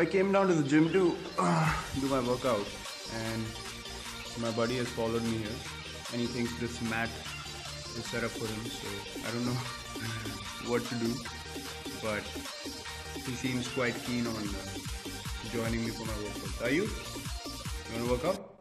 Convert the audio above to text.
I came down to the gym to do my workout, and my buddy has followed me here, and he thinks this mat is set up for him, so I don't know what to do, but he seems quite keen on joining me for my workout. Are you? You want to work out?